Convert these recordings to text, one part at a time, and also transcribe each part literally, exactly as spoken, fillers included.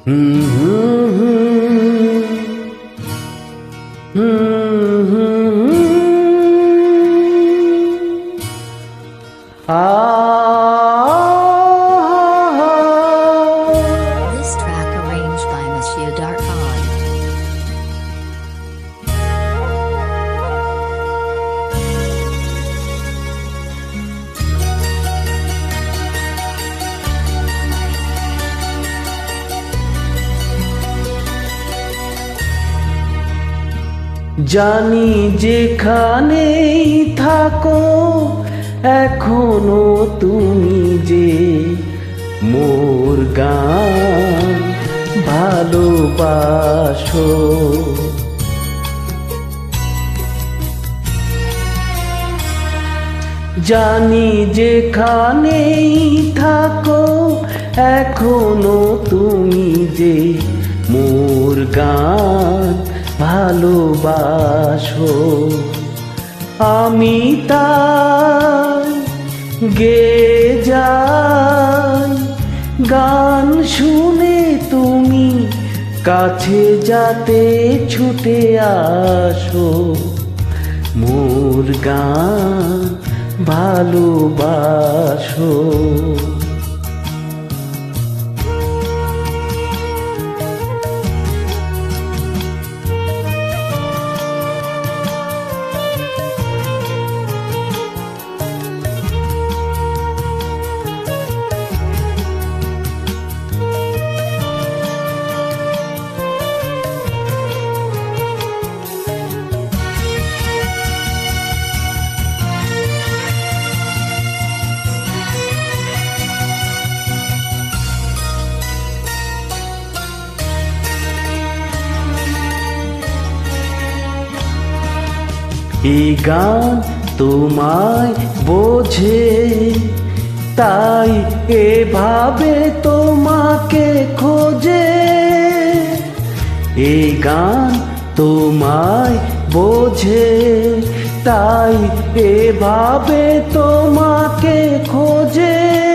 Hmm hmm hmm hmm a This track arranged by Monsieur Darkon. জানি যেখানেই থাকো এখনো তুমি যে মোর গান ভালোবাসো। জানি যেখানেই থাকো এখনো তুমি যে মোর গান ভালোবাসো। আমি তাই গেয়ে যাই গান শুনে তুমি কাছে যাতে ছুটে আসো। মোর গান ভালোবাসো। এই গান তোমায় বোঝে তাই এভাবে তোমাকে খোঁজে। এই গান তোমায় বোঝে তাই এভাবে তোমাকে খোঁজে।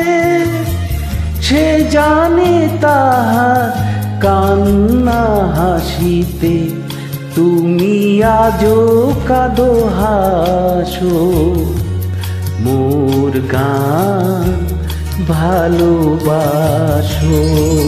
সে জানে তাহার কান্না হাসিতে তুমি আজও কাঁদো হাসো। মোর গান ভালোবাসো।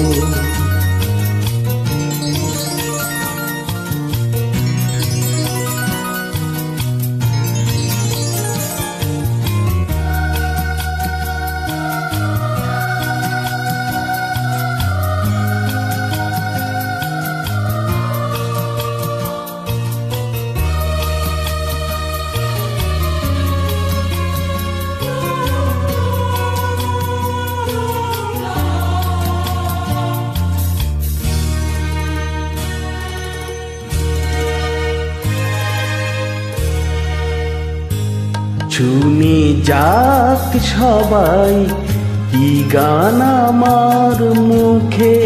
শুনে যাক সবাই কি গান আমার মুখে,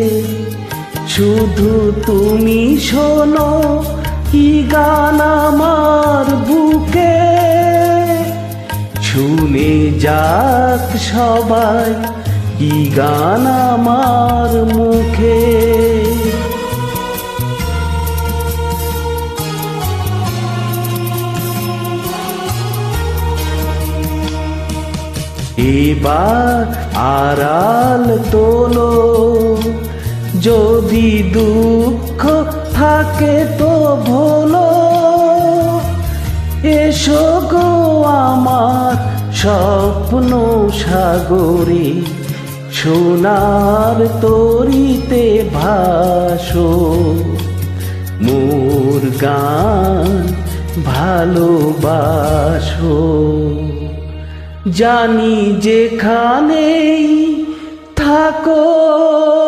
শুধু তুমি শোনো কি গান আমার বুকে। শুনে যাক সবাই কি গান আমার মুখে। এবার আড়াল তোলো যদি দুঃখ থাকে তো ভোলো। এসো গো আমার স্বপ্ন সাগরে সোনার তরিতে ভাসো। মোর গান ভালোবাসো। জানি যেখানেই থাকো